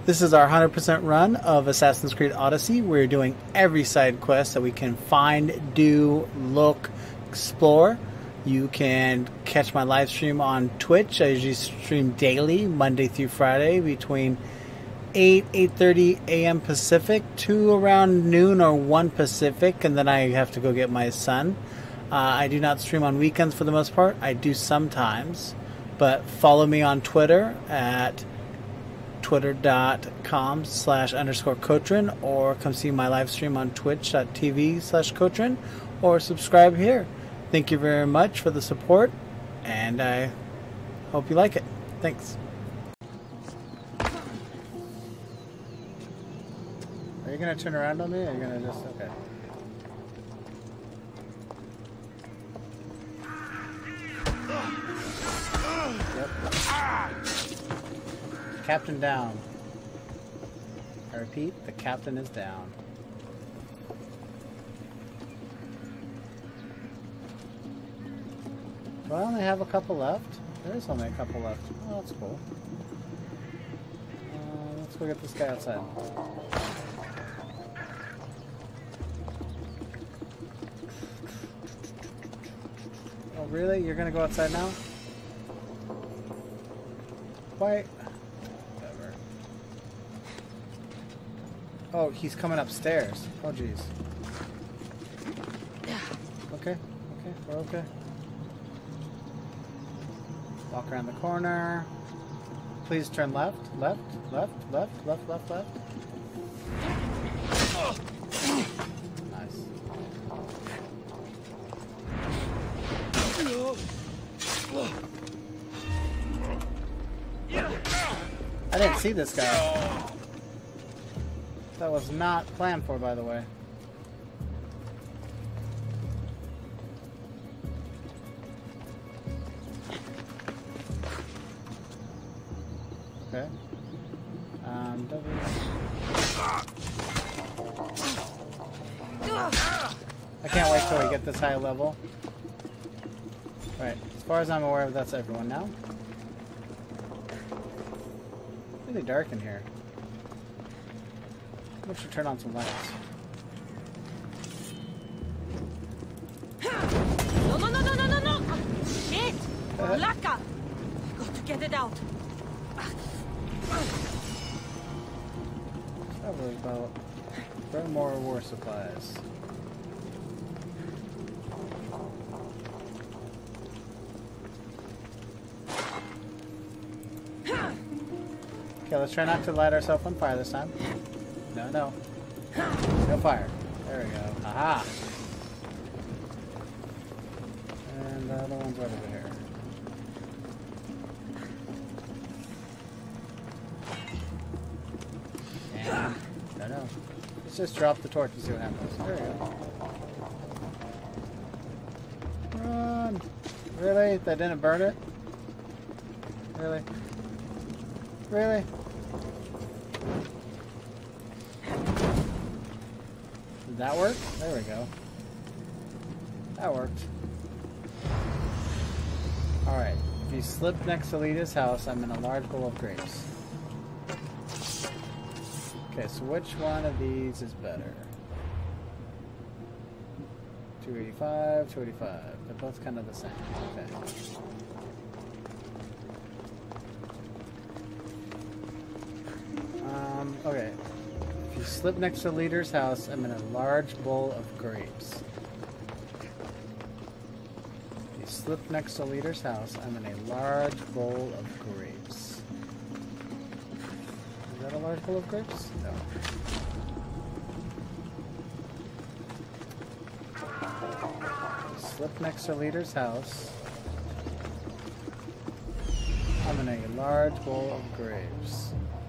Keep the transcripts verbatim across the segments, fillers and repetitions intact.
This is our one hundred percent run of Assassin's Creed Odyssey. We're doing every side quest that we can find, do, look, explore. You can catch my live stream on Twitch. I usually stream daily, Monday through Friday, between eight, eight thirty a m Pacific to around noon or one Pacific, and then I have to go get my son. Uh, I do not stream on weekends for the most part. I do sometimes, but follow me on Twitter at twitter.com slash underscore Cotrin, or come see my live stream on twitch.tv slash Cotrin, or subscribe here. Thank you very much for the support, and I hope you like it. Thanks. Are you going to turn around on me, or are you going to just... Okay. Yep. Captain down. I repeat, the captain is down. Do I only have a couple left? There is only a couple left. Oh, that's cool. Uh, let's go get this guy outside. Oh, really? You're gonna go outside now? Why? Whatever. Oh, he's coming upstairs. Oh, jeez. Okay, okay, we're okay. Walk around the corner. Please turn left, left, left, left, left, left, left. Nice. I didn't see this guy. That was not planned for, by the way. Okay. Um, W. I can't wait till we get this high level. Right. As far as I'm aware, that's everyone now. Really dark in here. I should turn on some lights. No, no, no, no, no, no, no! Shit! Laka! Got to get it out. That was about bring more war supplies. Okay, let's try not to light ourselves on fire this time. No, no. No fire. There we go. Aha! And the other one's right over here. And, no, no. Let's just drop the torch and see what happens. There we go. Run! Really? That didn't burn it? Really? Really? Did that work? There we go. That worked. Alright. If you slip next to Lita's house, I'm in a large bowl of grapes. Okay, so which one of these is better? two eighty-five, two eighty-five. They're both kind of the same. Okay. Um, okay. If you slip next to Leader's house, I'm in a large bowl of grapes. If you slip next to Leader's house, I'm in a large bowl of grapes. Is that a large bowl of grapes? No. Slip next to Leader's house. I'm in a large bowl of grapes.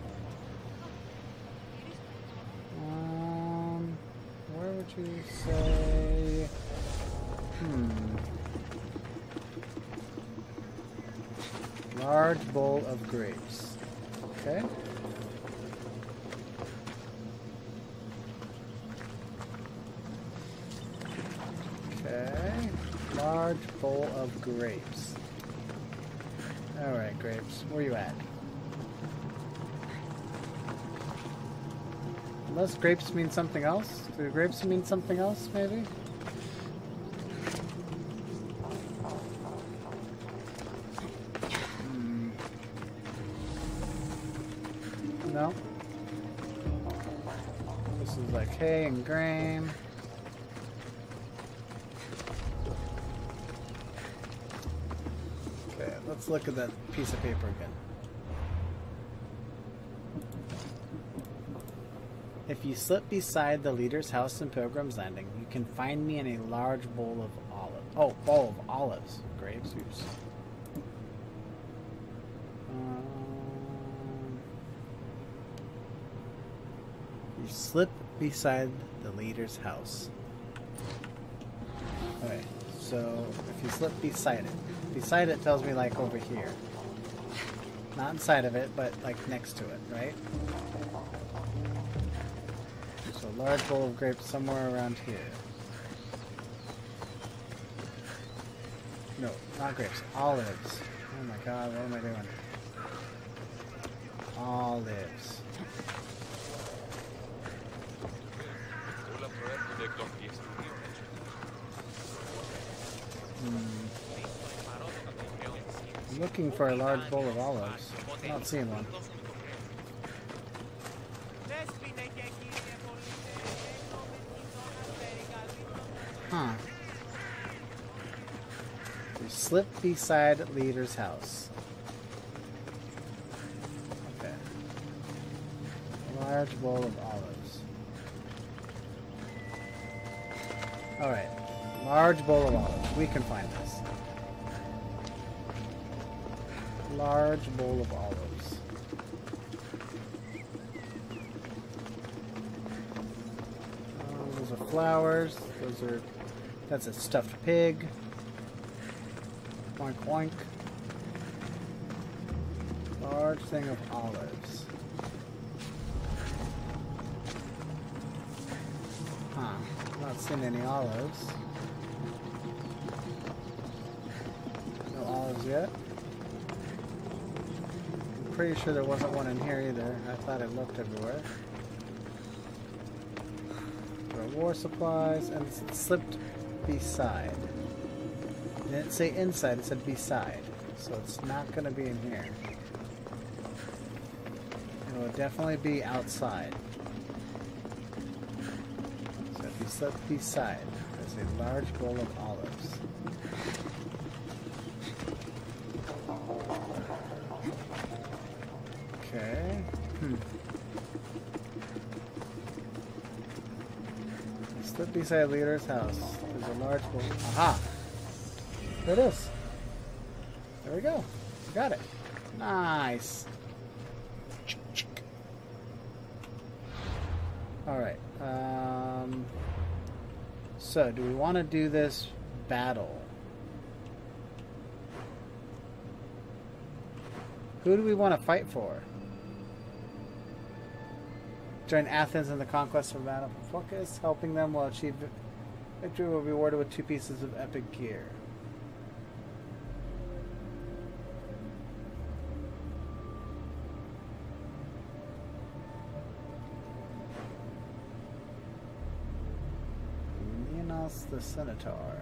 Um, where would you say? Hmm. Large bowl of grapes. Okay. Okay. Large bowl of grapes. Alright, grapes. Where you at? Unless grapes mean something else? Do grapes mean something else, maybe? Hmm. No? This is like hay and grain. Okay, let's look at that piece of paper again. If you slip beside the leader's house in Pilgrim's Landing, you can find me in a large bowl of olives. Oh, bowl of olives. Grapes, oops. Um, you slip beside the leader's house. Okay, so if you slip beside it. Beside it tells me like over here. Not inside of it, but like next to it, right? So a large bowl of grapes somewhere around here. No, not grapes. Olives. Oh my god, what am I doing? Olives. Hmm. I'm looking for a large bowl of olives. I'm not seeing one. Huh. You slip beside leader's house. Okay. A large bowl of olives. Alright. Large bowl of olives. We can find this. Large bowl of olives. Oh, those are flowers. Those are... That's a stuffed pig. Oink oink. Large thing of olives. Huh. Not seeing any olives. No olives yet. I'm pretty sure there wasn't one in here either. I thought it looked everywhere. There are war supplies, and it slipped beside. It didn't say inside, it said beside. So it's not going to be in here. It will definitely be outside. So if you slip beside, there's a large bowl of olives. Okay. Hmm. Slip beside leader's house. There's a large bowl. Aha! There it is. There we go. Got it. Nice. Alright. Um, so, do we want to do this battle? Who do we want to fight for? Join Athens in the conquest of battle. Focus. Helping them will achieve victory. Will be rewarded with two pieces of epic gear. The Centaur.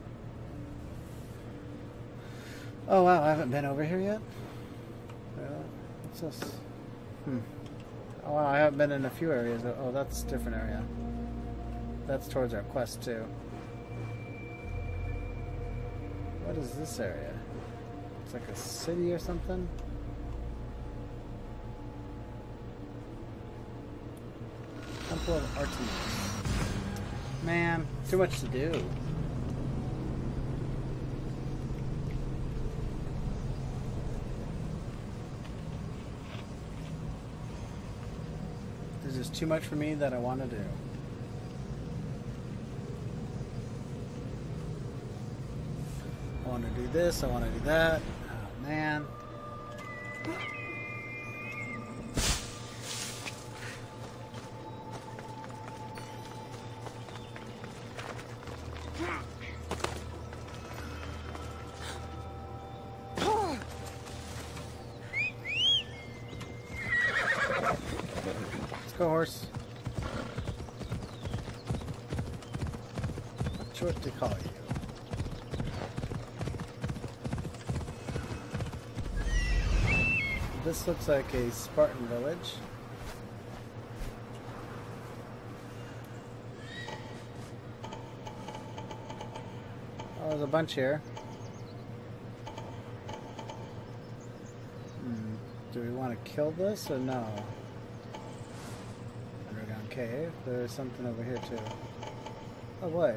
Oh wow, I haven't been over here yet? Uh, what's this? Hmm. Oh wow, I haven't been in a few areas. Oh, that's a different area. That's towards our quest too. What is this area? It's like a city or something? Temple of Artemis. Man, too much to do. There's just too much for me that I want to do. I want to do this, I want to do that. Oh, man. Go, horse. sure what to call you. This looks like a Spartan village. Oh, there's a bunch here. Hmm. Do we want to kill this or no? Underground cave. There's something over here too. Oh boy.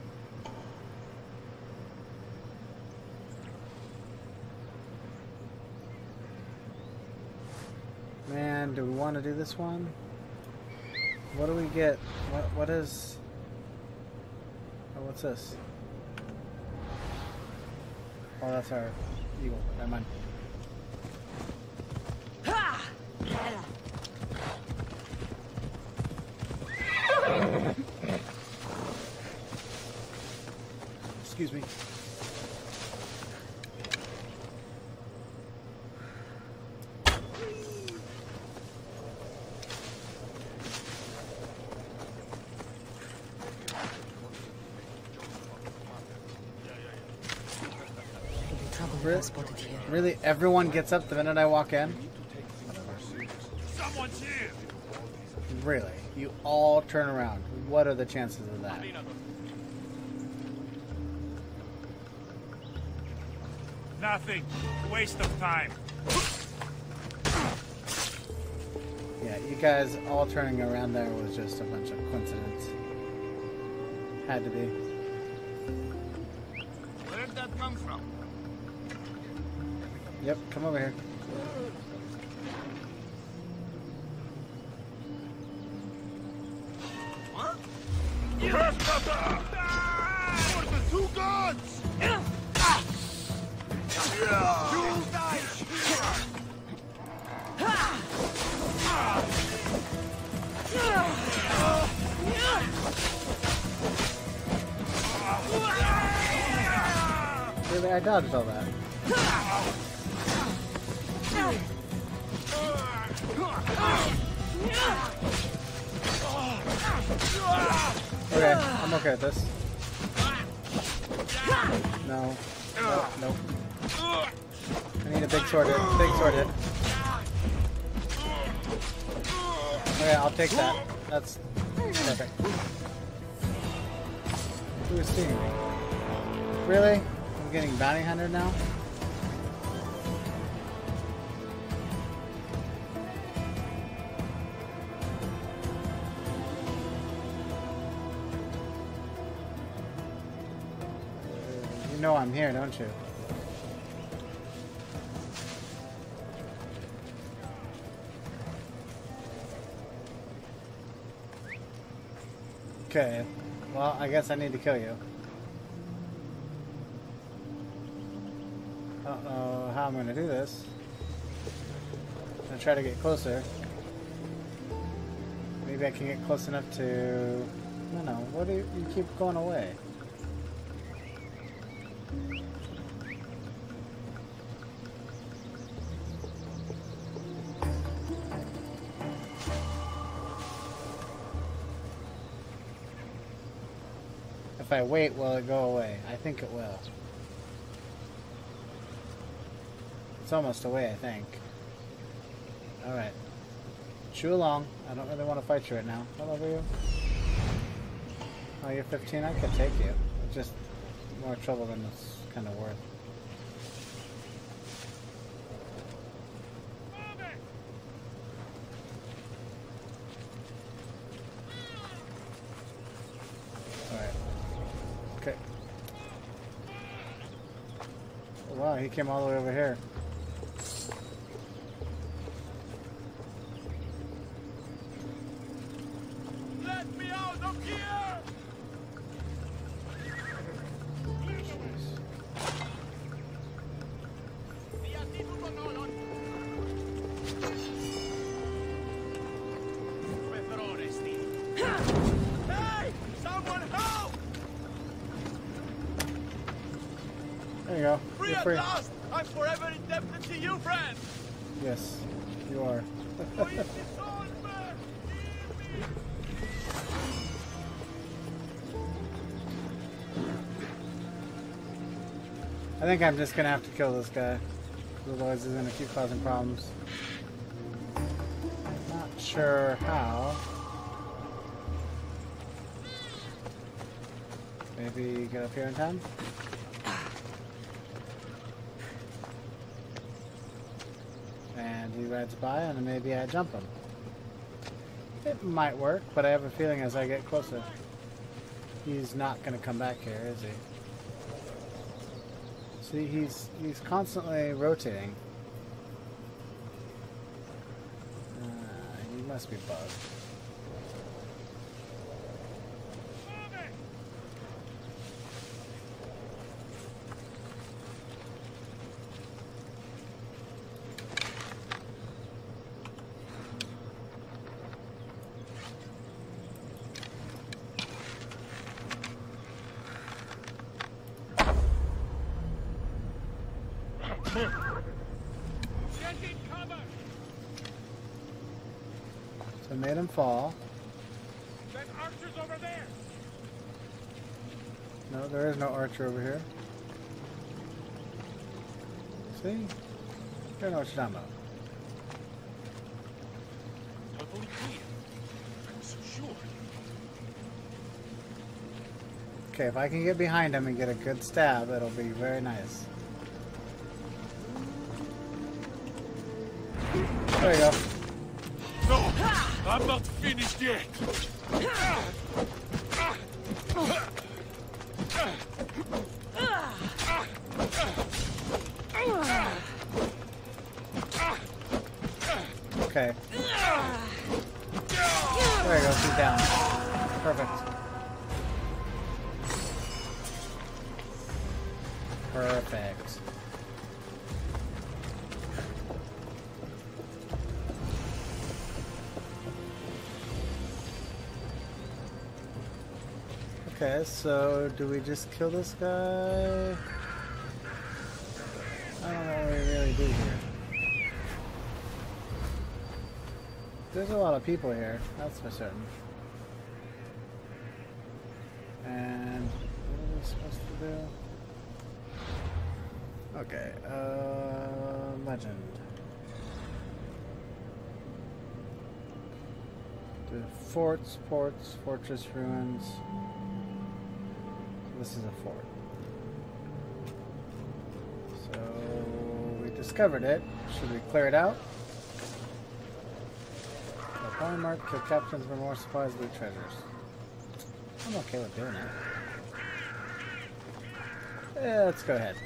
Man, do we want to do this one? What do we get? What what is? Oh, what's this? Oh, that's our eagle. Never mind. Excuse me. Really, really, everyone gets up the minute I walk in? Someone's here. Really? You all turn around. What are the chances of that? Nothing. Waste of time. Yeah, you guys all turning around there was just a bunch of coincidence. Had to be. Where did that come from? Yep, come over here. What? For the two guns! You die! Really, I dodged all that. Okay, I'm okay with this. No. No, nope. I need a big sword hit. Big sword hit. Okay, I'll take that. That's perfect. Who is seeing me? Really? I'm getting bounty hunter now? You know I'm here, don't you? Okay. Well, I guess I need to kill you. I don't know how I'm going to do this. I'm going to try to get closer. Maybe I can get close enough to... No, no. What do you, you keep going away? If I wait, will it go away? I think it will. It's almost away, I think. Alright. Chew along. I don't really want to fight you right now. How old are you? Oh, you're fifteen? I could take you. It's just more trouble than it's kind of worth. Alright. Okay. Oh, wow, he came all the way over here. Let me out of here! Hey! Someone help! There you go. Free You're at free. last! I'm forever indebted to you, friend! Yes, you are. Who is this old man? Hear me! I think I'm just gonna have to kill this guy. Otherwise he's gonna keep causing problems. Not sure how. Maybe get up here in time? And he rides by and maybe I jump him. It might work, but I have a feeling as I get closer, he's not gonna come back here, is he? See, he's he's constantly rotating. Uh, he must be bugged. So made him fall. That archer's over there. No, there is no archer over here. See? You don't know what you're talking about. Totally clear. I'm so sure. Okay, if I can get behind him and get a good stab, it'll be very nice. There you go. No, I'm not finished yet. Okay. There you go, she's down. Perfect. Perfect. Okay, so do we just kill this guy? I don't know what we really do here. There's a lot of people here, that's for certain. And what are we supposed to do? Okay, uh, legend. The forts, ports, fortress ruins. This is a fort. So we discovered it. Should we clear it out? The power mark, kill captains for more supplies, loot treasures. I'm okay with doing it. Yeah, let's go ahead.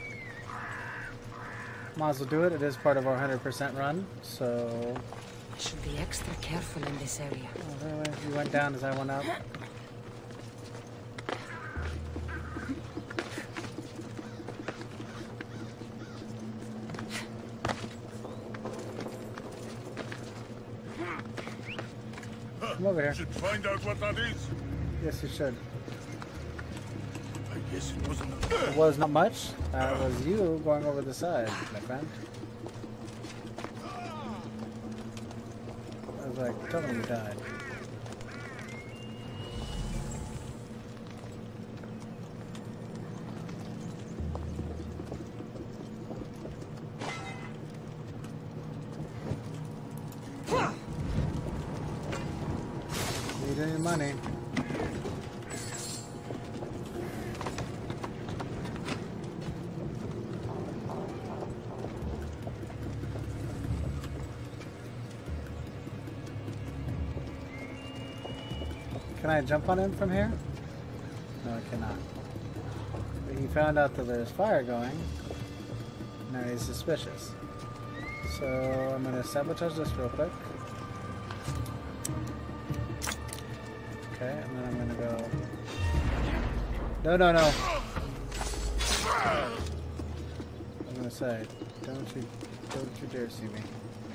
Might as well do it. It is part of our one hundred percent run, so... I should be extra careful in this area. Oh, really? You went down as I went up? Come over here. Should find out what that is. Yes, you should. I guess it wasn't. It was not much. That was you going over the side, my friend. I was like, tell me you died. Need any money? Can I jump on him from here? No, I cannot. But he found out that there's fire going. Now he's suspicious. So I'm going to sabotage this real quick. Okay, and then I'm going to go... No, no, no! I'm going to say, don't you, don't you dare see me.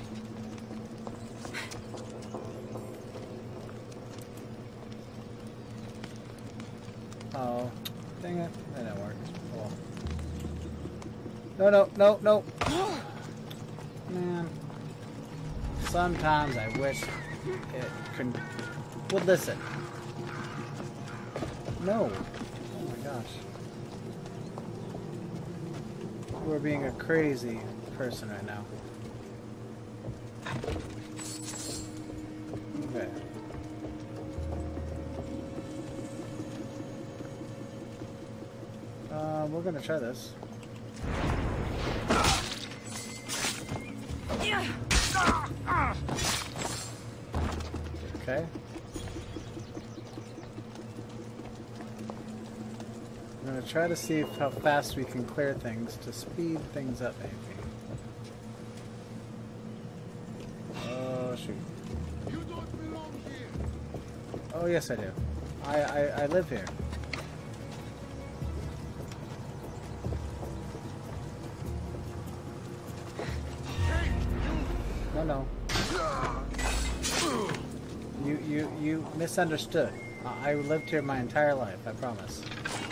Oh, dang it. That didn't work. Oh. No, no, no, no. Man. Sometimes I wish it could would listen. No. Oh my gosh. we're being a crazy person right now. Okay. Uh, we're gonna try this. Okay. I'm gonna try to see if, how fast we can clear things to speed things up, maybe. Oh shoot! You don't belong here. Oh yes, I do. I I, I live here. No, no. You you you misunderstood. I I lived here my entire life. I promise.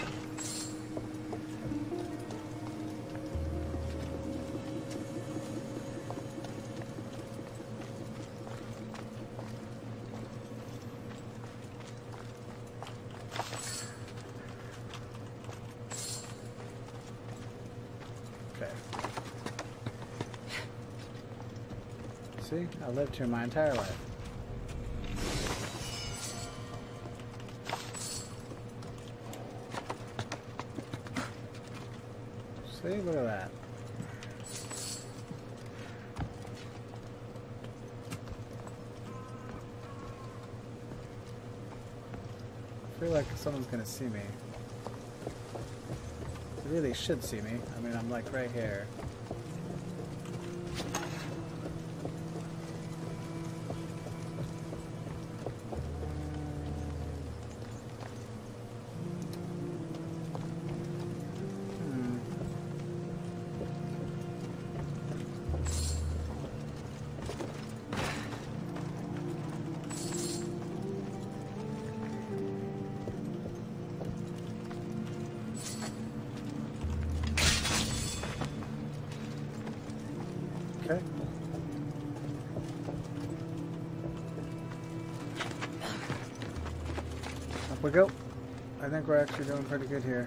Okay. See? I lived here my entire life. See? Look at that. I feel like someone's gonna see me. They really should see me. I mean, I'm like right here. Okay. Up we go. I think we're actually doing pretty good here.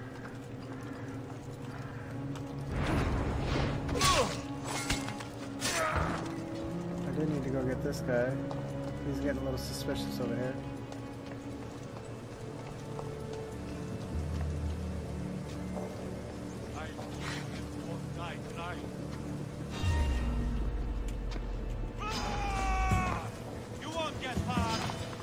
I do need to go get this guy. He's getting a little suspicious over here. I won't die tonight. You won't get far.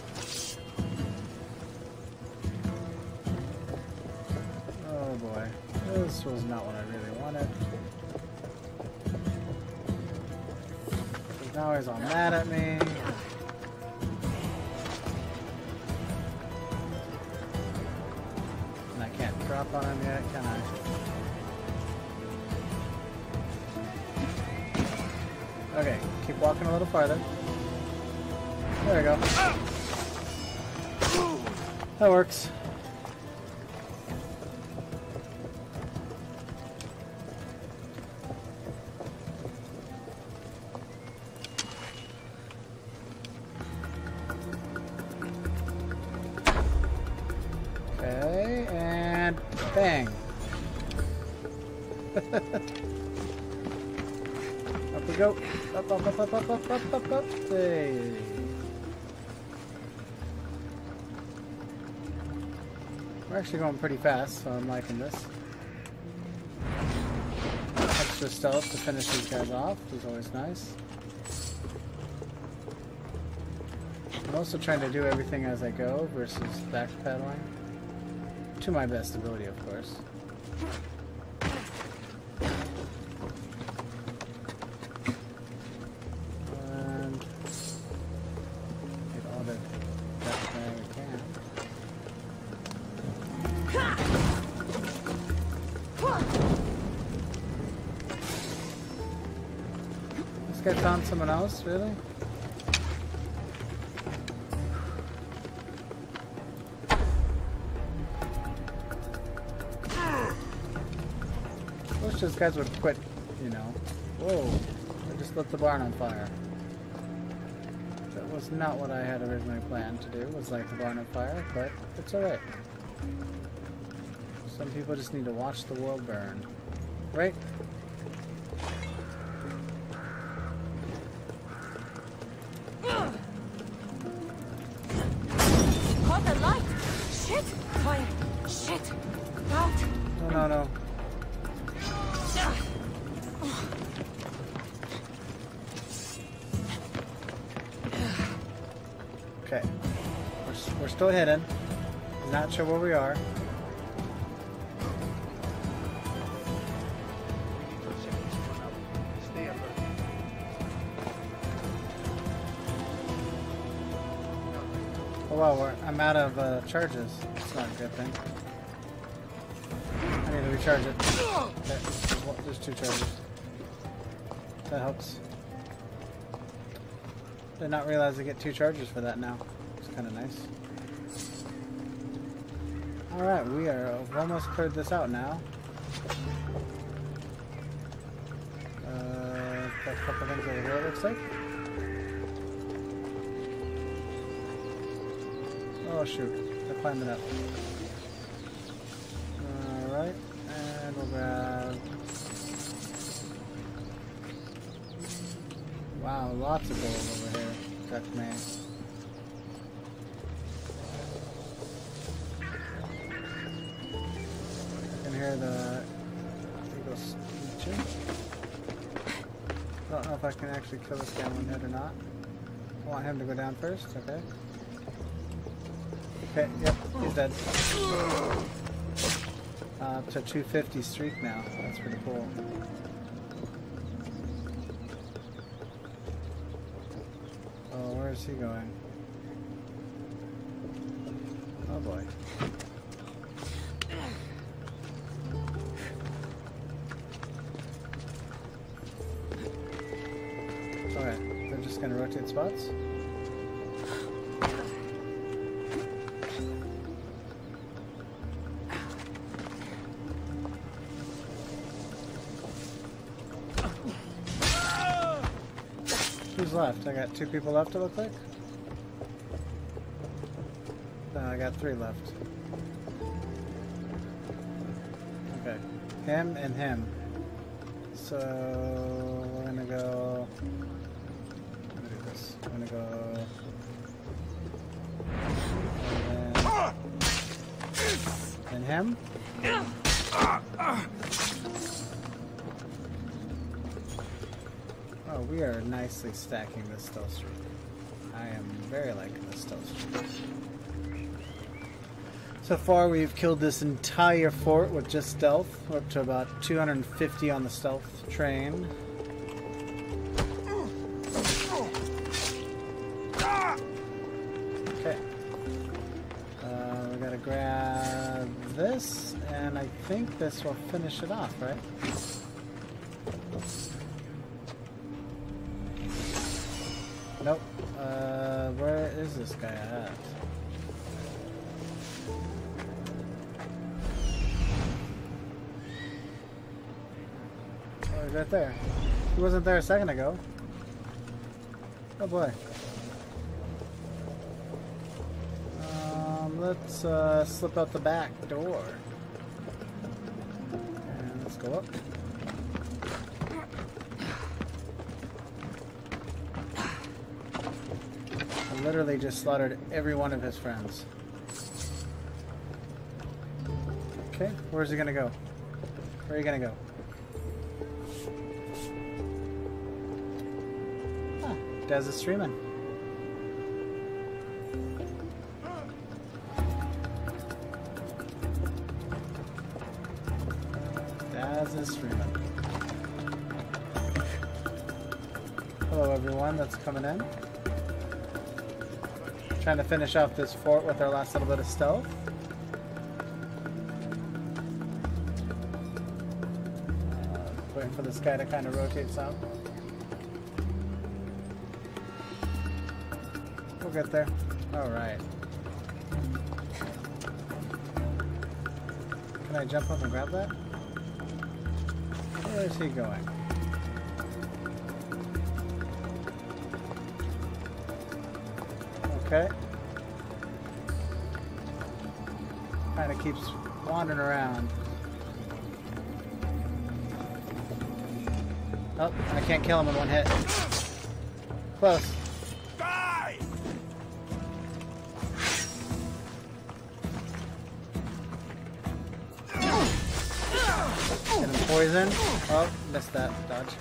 Oh boy. This was not what I really wanted. Because now he's all mad at me. And I can't drop on him yet, can I? Okay, keep walking a little farther. There we go. That works. Okay, and bang. Up we go. Up, up, up, up, up, up, up, up, up. Hey. We're actually going pretty fast, so I'm liking this. Extra stealth to finish these guys off is always nice. I'm also trying to do everything as I go versus backpedaling. To my best ability, of course. And get all the best way we can. This guy found someone else, really? I wish those guys would quit, you know. Whoa, I just lit the barn on fire. That was not what I had originally planned to do, was light the barn on fire, but it's alright. Some people just need to watch the world burn. Right? fine. Shit. Out. No, no, no. Okay. We're, s- we're still hidden. Not sure where we are. Oh wow, we're, I'm out of uh, charges. That's not a good thing. I need to recharge it. Okay, there's, one- there's two charges. That helps. Did not realize I get two charges for that now. It's kind of nice. Alright, we are we've almost cleared this out now. Uh, got a couple things over here, it looks like. Oh shoot, they're climbing up. Alright, and we'll grab... Wow, lots of gold over here. That's me. I can hear the eagle screeching. Don't know if I can actually kill this guy in one hit or not. I want him to go down first, okay. Okay, yep, he's dead. Uh, up to two fifty streak now. That's pretty cool. Oh, where is he going? Oh boy. Okay, they're just gonna rotate spots. Who's left? I got two people left, it looks like. No, I got three left. Okay. Him and him. So we're gonna go. I'm gonna do this. I'm gonna go. And, then, and him. Oh, we are nicely stacking this stealth streak. I am very liking this stealth streak. So far, we've killed this entire fort with just stealth. We're up to about two hundred fifty on the stealth train. Okay. Uh, we gotta grab this, and I think this will finish it off, right? Nope. Uh, where is this guy at? Oh, he's right there. He wasn't there a second ago. Oh boy. Um, let's uh, slip out the back door. And let's go up. I literally just slaughtered every one of his friends. Okay, where's he gonna go? Where are you gonna go? Ah, Daz is streaming. Daz is streaming. Hello everyone that's coming in. Trying to finish off this fort with our last little bit of stealth. Uh, waiting for this guy to kind of rotate some. We'll get there. Alright. Can I jump up and grab that? Where is he going? Okay. Kind of keeps wandering around. Oh, I can't kill him in one hit. Close. Die! poison. Oh, missed that dodge.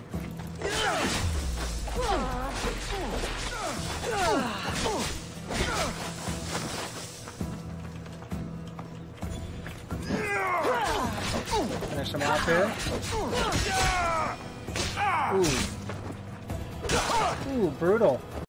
Finish him off here. Ooh. Ooh, brutal.